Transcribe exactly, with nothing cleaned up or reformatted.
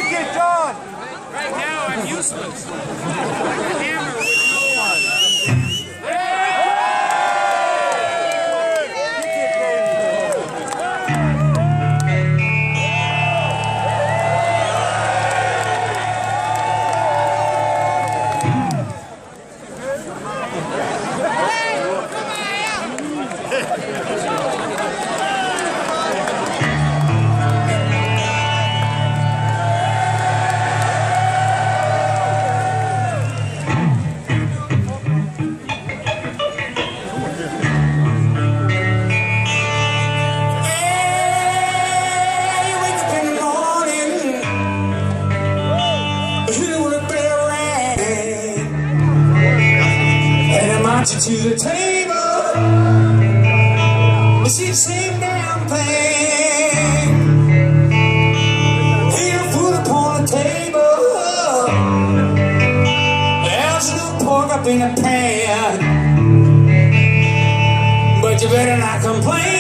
it, John! Right now, I'm useless. A hammer with no one. To the table, it's the same damn thing. Here, food upon the table, there's no pork up in the pan, but you better not complain.